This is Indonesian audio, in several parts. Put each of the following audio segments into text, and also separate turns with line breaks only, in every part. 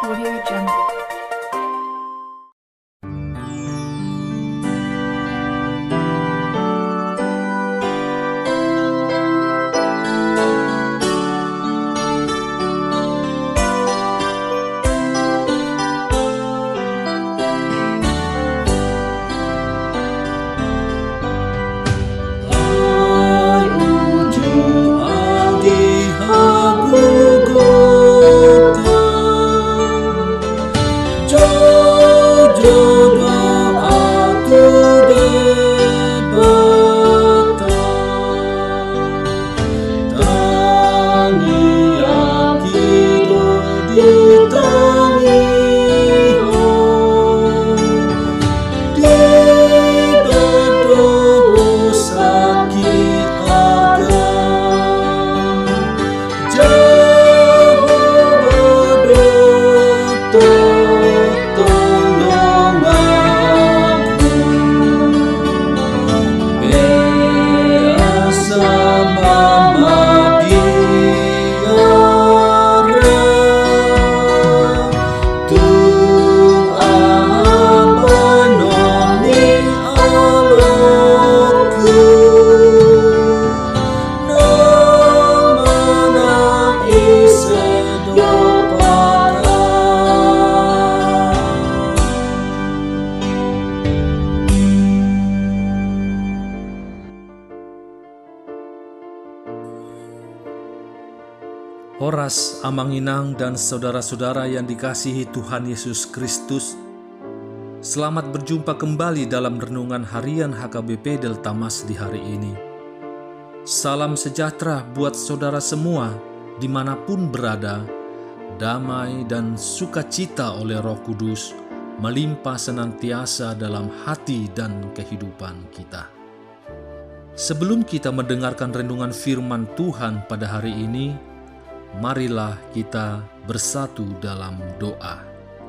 Audio Jungle.
Horas, Amanginang, dan saudara-saudara yang dikasihi Tuhan Yesus Kristus, selamat berjumpa kembali dalam renungan harian HKBP Delta Mas di hari ini. Salam sejahtera buat saudara semua dimanapun berada, damai dan sukacita oleh Roh Kudus melimpah senantiasa dalam hati dan kehidupan kita. Sebelum kita mendengarkan renungan firman Tuhan pada hari ini, marilah kita bersatu dalam doa.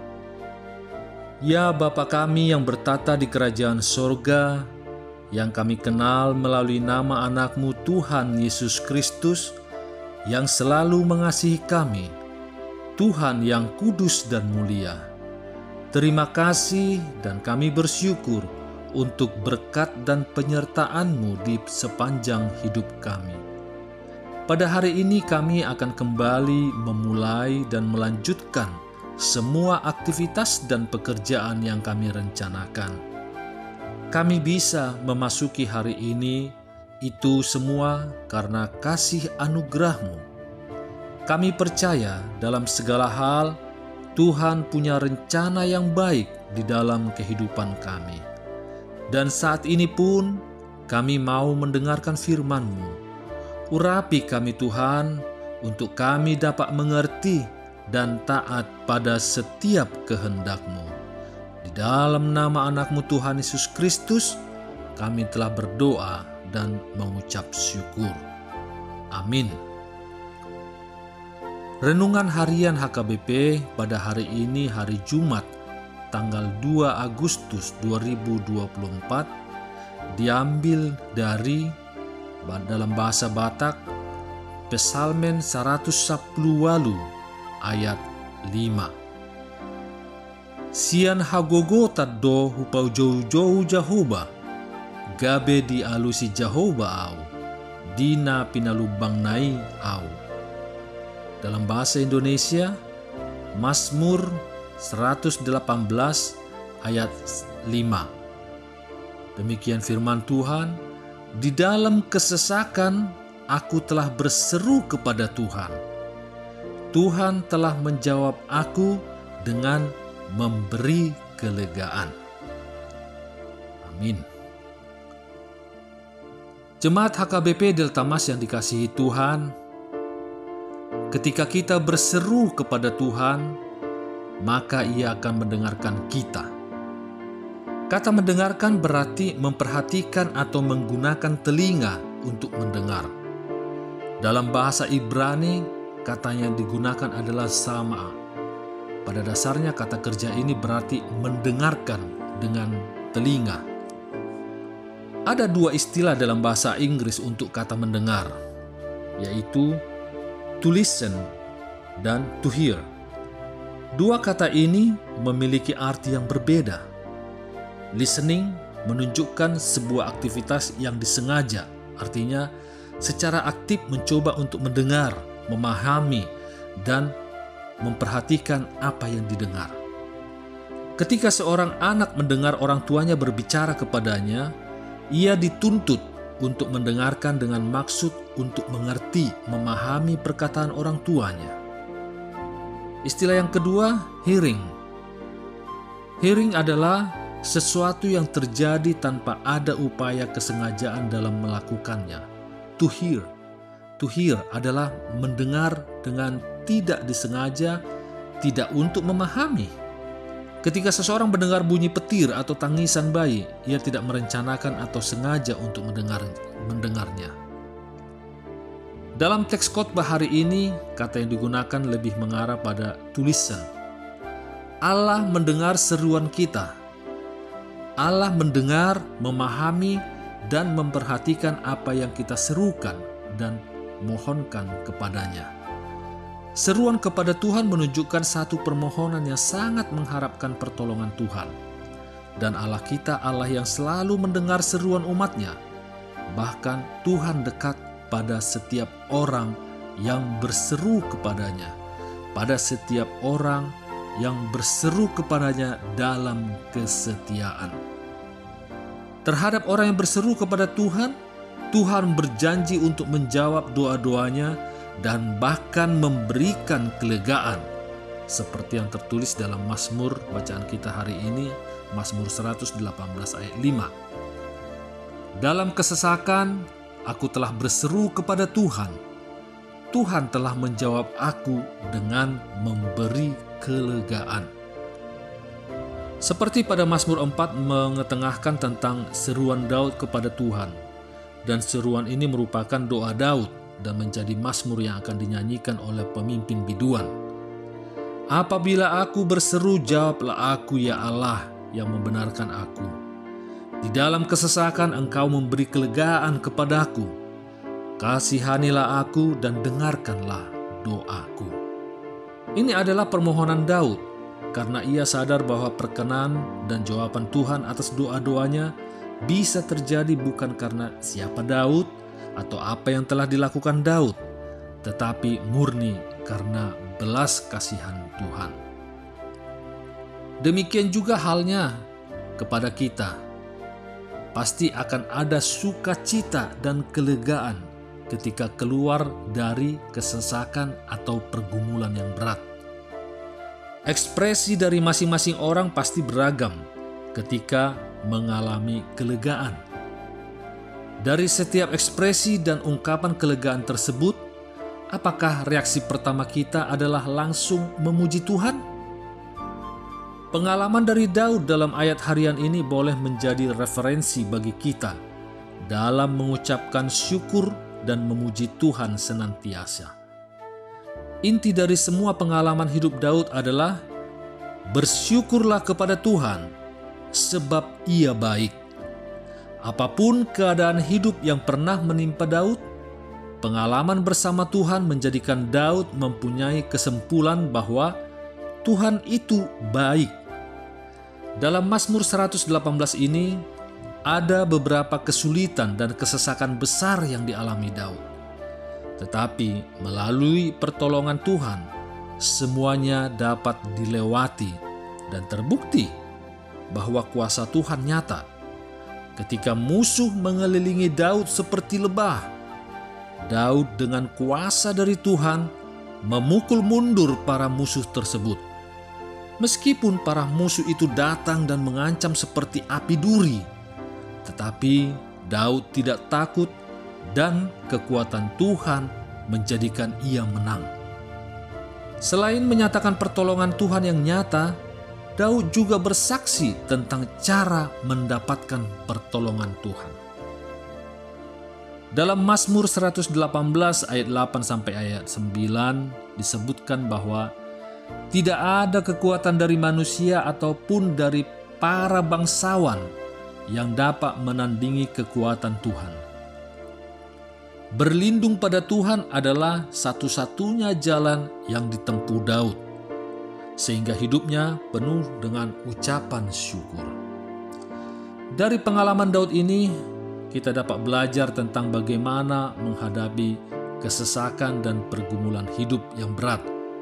Ya Bapa kami yang bertata di kerajaan sorga, yang kami kenal melalui nama anak-Mu Tuhan Yesus Kristus, yang selalu mengasihi kami, Tuhan yang kudus dan mulia. Terima kasih dan kami bersyukur untuk berkat dan penyertaan-Mu di sepanjang hidup kami. Pada hari ini kami akan kembali memulai dan melanjutkan semua aktivitas dan pekerjaan yang kami rencanakan. Kami bisa memasuki hari ini itu semua karena kasih anugerah-Mu. Kami percaya dalam segala hal Tuhan punya rencana yang baik di dalam kehidupan kami. Dan saat ini pun kami mau mendengarkan firman-Mu. Urapi kami Tuhan, untuk kami dapat mengerti dan taat pada setiap kehendak-Mu. Di dalam nama anak-Mu Tuhan Yesus Kristus, kami telah berdoa dan mengucap syukur. Amin. Renungan harian HKBP pada hari ini, hari Jumat, tanggal 2 Agustus 2024, diambil dari dalam bahasa Batak, Psalmen 110 ayat 5. Sian hagogo taddo hupau jauh-jauh Jahoba, gabe di alusi Jahoba au, dina pinalubang nai au. Dalam bahasa Indonesia, Mazmur 118 ayat 5. Demikian firman Tuhan. Di dalam kesesakan aku telah berseru kepada Tuhan. Tuhan telah menjawab aku dengan memberi kelegaan. Amin. Jemaat HKBP Delta Mas yang dikasihi Tuhan, ketika kita berseru kepada Tuhan, maka Ia akan mendengarkan kita. Kata mendengarkan berarti memperhatikan atau menggunakan telinga untuk mendengar. Dalam bahasa Ibrani, kata yang digunakan adalah sama. Pada dasarnya kata kerja ini berarti mendengarkan dengan telinga. Ada dua istilah dalam bahasa Inggris untuk kata mendengar, yaitu to listen dan to hear. Dua kata ini memiliki arti yang berbeda. Listening menunjukkan sebuah aktivitas yang disengaja, artinya secara aktif mencoba untuk mendengar, memahami, dan memperhatikan apa yang didengar. Ketika seorang anak mendengar orang tuanya berbicara kepadanya, ia dituntut untuk mendengarkan dengan maksud untuk mengerti, memahami perkataan orang tuanya. Istilah yang kedua, hearing. Hearing adalah sesuatu yang terjadi tanpa ada upaya kesengajaan dalam melakukannya. To hear. To hear adalah mendengar dengan tidak disengaja, tidak untuk memahami. Ketika seseorang mendengar bunyi petir atau tangisan bayi, ia tidak merencanakan atau sengaja untuk mendengarnya. Dalam teks khotbah hari ini, kata yang digunakan lebih mengarah pada to listen. Allah mendengar seruan kita. Allah mendengar, memahami, dan memperhatikan apa yang kita serukan dan mohonkan kepadanya. Seruan kepada Tuhan menunjukkan satu permohonan yang sangat mengharapkan pertolongan Tuhan. Dan Allah kita Allah yang selalu mendengar seruan umatnya. Bahkan Tuhan dekat pada setiap orang yang berseru kepadanya. Pada setiap orang yang berseru kepadanya dalam kesetiaan. Terhadap orang yang berseru kepada Tuhan, Tuhan berjanji untuk menjawab doa-doanya dan bahkan memberikan kelegaan, seperti yang tertulis dalam Mazmur bacaan kita hari ini, Mazmur 118 ayat 5. Dalam kesesakan, aku telah berseru kepada Tuhan. Tuhan telah menjawab aku dengan memberi kelegaan. Seperti pada Mazmur 4 mengetengahkan tentang seruan Daud kepada Tuhan, dan seruan ini merupakan doa Daud dan menjadi mazmur yang akan dinyanyikan oleh pemimpin biduan. Apabila aku berseru, jawablah aku ya Allah yang membenarkan aku. Di dalam kesesakan engkau memberi kelegaan kepadaku. Kasihanilah aku dan dengarkanlah doaku. Ini adalah permohonan Daud karena ia sadar bahwa perkenan dan jawaban Tuhan atas doa-doanya bisa terjadi bukan karena siapa Daud atau apa yang telah dilakukan Daud, tetapi murni karena belas kasihan Tuhan. Demikian juga halnya kepada kita. Pasti akan ada sukacita dan kelegaan ketika keluar dari kesesakan atau pergumulan yang berat. Ekspresi dari masing-masing orang pasti beragam ketika mengalami kelegaan. Dari setiap ekspresi dan ungkapan kelegaan tersebut, apakah reaksi pertama kita adalah langsung memuji Tuhan? Pengalaman dari Daud dalam ayat harian ini boleh menjadi referensi bagi kita dalam mengucapkan syukur dan memuji Tuhan senantiasa. Inti dari semua pengalaman hidup Daud adalah bersyukurlah kepada Tuhan sebab Ia baik. Apapun keadaan hidup yang pernah menimpa Daud, pengalaman bersama Tuhan menjadikan Daud mempunyai kesimpulan bahwa Tuhan itu baik. Dalam Mazmur 118 ini, ada beberapa kesulitan dan kesesakan besar yang dialami Daud. Tetapi melalui pertolongan Tuhan, semuanya dapat dilewati dan terbukti bahwa kuasa Tuhan nyata. Ketika musuh mengelilingi Daud seperti lebah, Daud dengan kuasa dari Tuhan memukul mundur para musuh tersebut. Meskipun para musuh itu datang dan mengancam seperti api duri, tetapi Daud tidak takut dan kekuatan Tuhan menjadikan ia menang. Selain menyatakan pertolongan Tuhan yang nyata, Daud juga bersaksi tentang cara mendapatkan pertolongan Tuhan. Dalam Mazmur 118 ayat 8 sampai ayat 9 disebutkan bahwa tidak ada kekuatan dari manusia ataupun dari para bangsawan yang dapat menandingi kekuatan Tuhan. Berlindung pada Tuhan adalah satu-satunya jalan yang ditempuh Daud. sehingga hidupnya penuh dengan ucapan syukur. Dari pengalaman Daud ini, kita dapat belajar tentang bagaimana menghadapi kesesakan dan pergumulan hidup yang berat.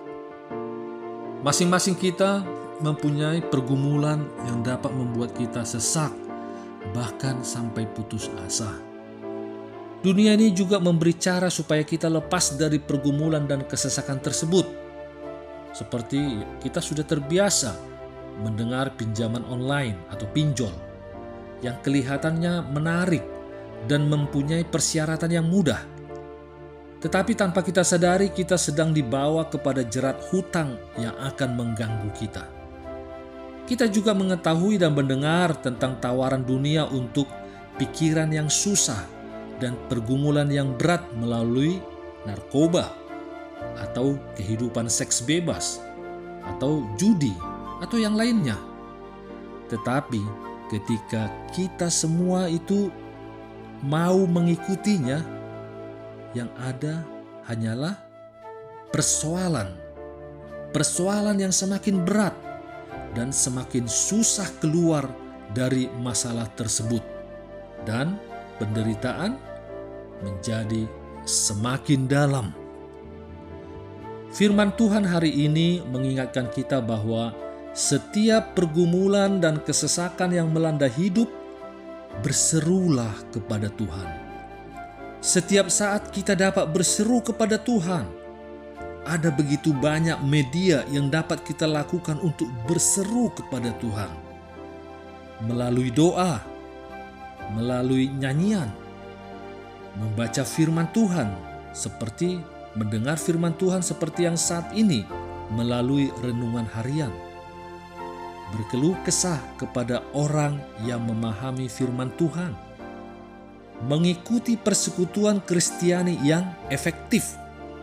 Masing-masing kita mempunyai pergumulan yang dapat membuat kita sesak, bahkan sampai putus asa. Dunia ini juga memberi cara supaya kita lepas dari pergumulan dan kesesakan tersebut. Seperti kita sudah terbiasa mendengar pinjaman online atau pinjol yang kelihatannya menarik dan mempunyai persyaratan yang mudah. Tetapi tanpa kita sadari, kita sedang dibawa kepada jerat hutang yang akan mengganggu kita. Kita juga mengetahui dan mendengar tentang tawaran dunia untuk pikiran yang susah dan pergumulan yang berat melalui narkoba, atau kehidupan seks bebas, atau judi, atau yang lainnya. Tetapi ketika kita semua itu mau mengikutinya, yang ada hanyalah persoalan yang semakin berat dan semakin susah keluar dari masalah tersebut, dan penderitaan menjadi semakin dalam. Firman Tuhan hari ini mengingatkan kita bahwa setiap pergumulan dan kesesakan yang melanda hidup, berserulah kepada Tuhan. Setiap saat kita dapat berseru kepada Tuhan. Ada begitu banyak media yang dapat kita lakukan untuk berseru kepada Tuhan. Melalui doa, melalui nyanyian, membaca firman Tuhan, seperti mendengar firman Tuhan seperti yang saat ini melalui renungan harian. Berkeluh kesah kepada orang yang memahami firman Tuhan. Mengikuti persekutuan Kristiani yang efektif,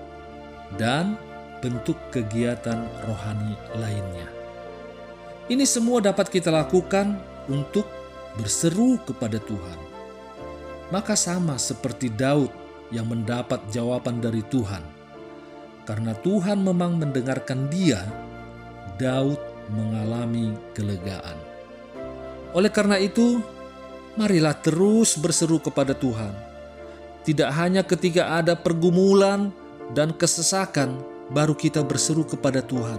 dan bentuk kegiatan rohani lainnya. Ini semua dapat kita lakukan untuk berseru kepada Tuhan. Maka sama seperti Daud yang mendapat jawaban dari Tuhan. Karena Tuhan memang mendengarkan dia, Daud mengalami kelegaan. Oleh karena itu, marilah terus berseru kepada Tuhan. Tidak hanya ketika ada pergumulan dan kesesakan baru kita berseru kepada Tuhan.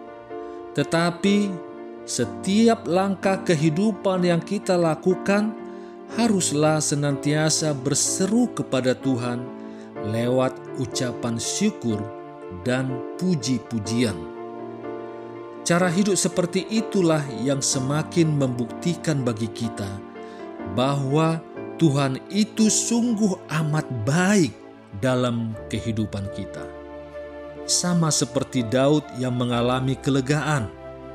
Tetapi setiap langkah kehidupan yang kita lakukan haruslah senantiasa berseru kepada Tuhan lewat ucapan syukur dan puji-pujian. Cara hidup seperti itulah yang semakin membuktikan bagi kita bahwa Tuhan itu sungguh amat baik dalam kehidupan kita. Sama seperti Daud yang mengalami kelegaan,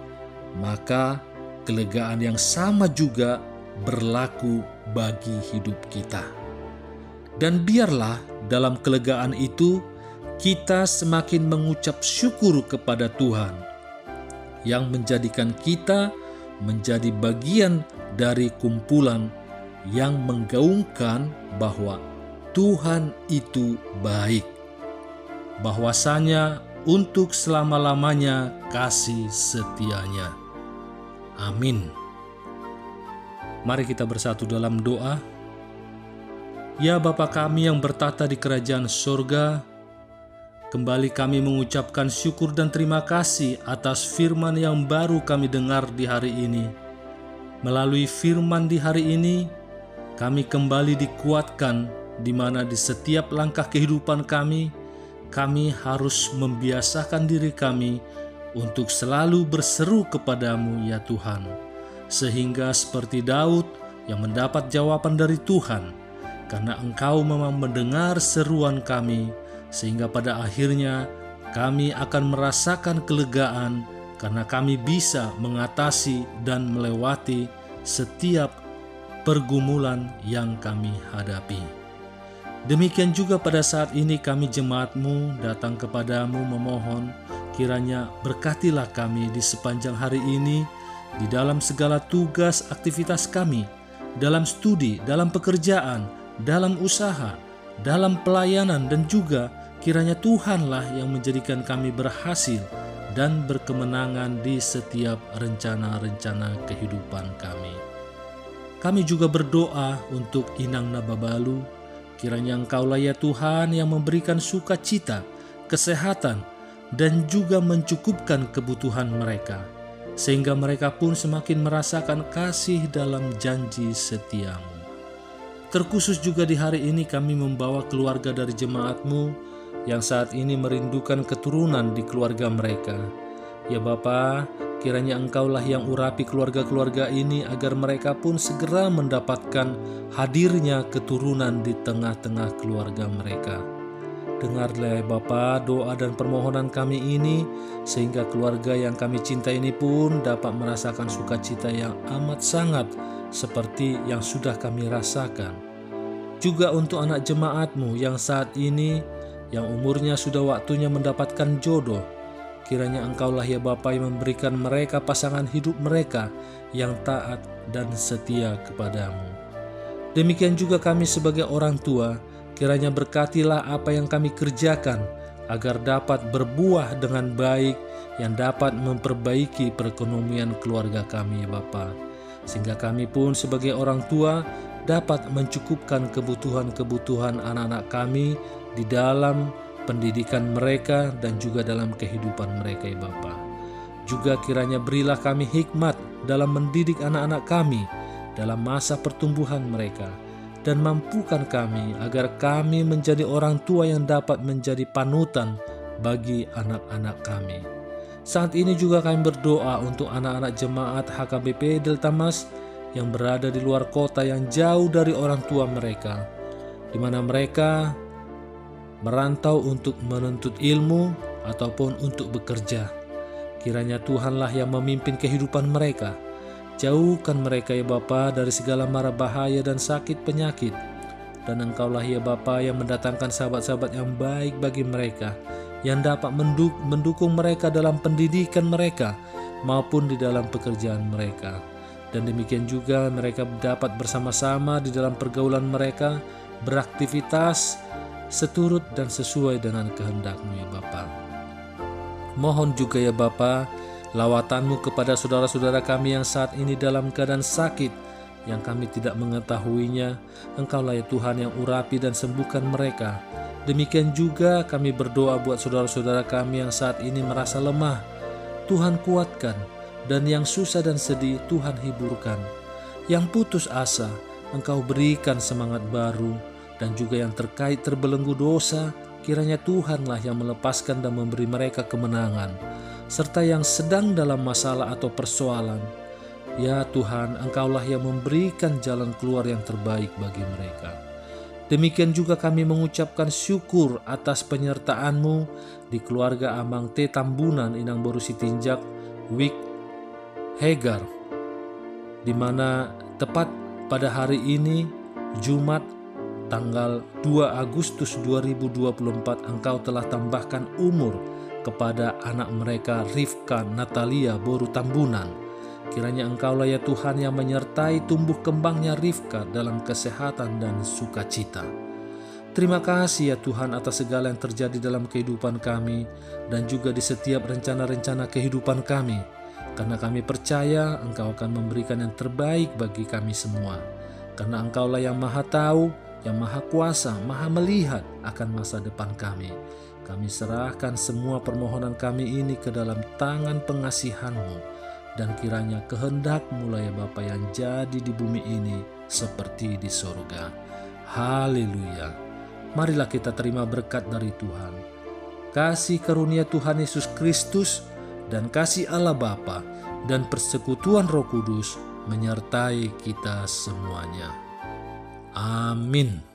maka kelegaan yang sama juga berlaku bagi hidup kita. Dan biarlah dalam kelegaan itu kita semakin mengucap syukur kepada Tuhan yang menjadikan kita menjadi bagian dari kumpulan yang menggaungkan bahwa Tuhan itu baik, bahwasanya untuk selama-lamanya kasih setianya. Amin. Mari kita bersatu dalam doa. Ya Bapa kami yang bertata di kerajaan surga, kembali kami mengucapkan syukur dan terima kasih atas firman yang baru kami dengar di hari ini. Melalui firman di hari ini, kami kembali dikuatkan di mana di setiap langkah kehidupan kami harus membiasakan diri kami untuk selalu berseru kepadamu ya Tuhan. Sehingga seperti Daud yang mendapat jawaban dari Tuhan, karena Engkau memang mendengar seruan kami, sehingga pada akhirnya kami akan merasakan kelegaan karena kami bisa mengatasi dan melewati setiap pergumulan yang kami hadapi. Demikian juga pada saat ini kami jemaat-Mu datang kepadamu memohon, kiranya berkatilah kami di sepanjang hari ini, di dalam segala tugas aktivitas kami, dalam studi, dalam pekerjaan, dalam usaha, dalam pelayanan, dan juga kiranya Tuhanlah yang menjadikan kami berhasil dan berkemenangan di setiap rencana-rencana kehidupan kami. Kami juga berdoa untuk Inang Nababalu, kiranya Engkaulah ya Tuhan yang memberikan sukacita, kesehatan, dan juga mencukupkan kebutuhan mereka, sehingga mereka pun semakin merasakan kasih dalam janji setiamu. Terkhusus juga di hari ini kami membawa keluarga dari jemaat-Mu yang saat ini merindukan keturunan di keluarga mereka. Ya Bapa, kiranya Engkaulah yang urapi keluarga-keluarga ini agar mereka pun segera mendapatkan hadirnya keturunan di tengah-tengah keluarga mereka. Dengarlah Bapa doa dan permohonan kami ini, sehingga keluarga yang kami cinta ini pun dapat merasakan sukacita yang amat sangat seperti yang sudah kami rasakan. Juga untuk anak jemaat-Mu yang saat ini, yang umurnya sudah waktunya mendapatkan jodoh, kiranya Engkaulah ya Bapa yang memberikan mereka pasangan hidup mereka yang taat dan setia kepadamu. Demikian juga kami sebagai orang tua, kiranya berkatilah apa yang kami kerjakan agar dapat berbuah dengan baik yang dapat memperbaiki perekonomian keluarga kami ya Bapa. Sehingga kami pun sebagai orang tua dapat mencukupkan kebutuhan-kebutuhan anak-anak kami di dalam pendidikan mereka dan juga dalam kehidupan mereka ya Bapa. Juga kiranya berilah kami hikmat dalam mendidik anak-anak kami dalam masa pertumbuhan mereka, dan mampukan kami agar kami menjadi orang tua yang dapat menjadi panutan bagi anak-anak kami. Saat ini juga kami berdoa untuk anak-anak jemaat HKBP Delta Mas yang berada di luar kota yang jauh dari orang tua mereka, di mana mereka merantau untuk menuntut ilmu ataupun untuk bekerja. Kiranya Tuhanlah yang memimpin kehidupan mereka. Jauhkan mereka ya Bapa dari segala mara bahaya dan sakit penyakit. Dan Engkaulah ya Bapa yang mendatangkan sahabat-sahabat yang baik bagi mereka, yang dapat mendukung mereka dalam pendidikan mereka maupun di dalam pekerjaan mereka. Dan demikian juga mereka dapat bersama-sama di dalam pergaulan mereka, beraktivitas seturut dan sesuai dengan kehendak-Mu ya Bapa. Mohon juga ya Bapa, lawatan-Mu kepada saudara-saudara kami yang saat ini dalam keadaan sakit, yang kami tidak mengetahuinya. Engkaulah ya Tuhan yang urapi dan sembuhkan mereka. Demikian juga kami berdoa buat saudara-saudara kami yang saat ini merasa lemah. Tuhan kuatkan, dan yang susah dan sedih Tuhan hiburkan. Yang putus asa Engkau berikan semangat baru, dan juga yang terkait terbelenggu dosa, kiranya Tuhanlah yang melepaskan dan memberi mereka kemenangan. Serta yang sedang dalam masalah atau persoalan, ya Tuhan, Engkaulah yang memberikan jalan keluar yang terbaik bagi mereka. Demikian juga kami mengucapkan syukur atas penyertaan-Mu di keluarga Amang T. Tambunan Inang Boru Sitinjak Wik Hegar, di mana tepat pada hari ini Jumat tanggal 2 Agustus 2024 Engkau telah tambahkan umur kepada anak mereka Rifka Natalia Boru Tambunan. Kiranya Engkaulah ya Tuhan yang menyertai tumbuh kembangnya Rifka dalam kesehatan dan sukacita. Terima kasih ya Tuhan atas segala yang terjadi dalam kehidupan kami dan juga di setiap rencana-rencana kehidupan kami. Karena kami percaya Engkau akan memberikan yang terbaik bagi kami semua. Karena Engkaulah yang Maha Tahu, yang Maha Kuasa, Maha Melihat akan masa depan kami. Kami serahkan semua permohonan kami ini ke dalam tangan pengasihan-Mu. Dan kiranya kehendak-Mu lah ya Bapa yang jadi di bumi ini seperti di sorga. Haleluya. Marilah kita terima berkat dari Tuhan. Kasih karunia Tuhan Yesus Kristus dan kasih Allah Bapa dan persekutuan Roh Kudus menyertai kita semuanya. Amin.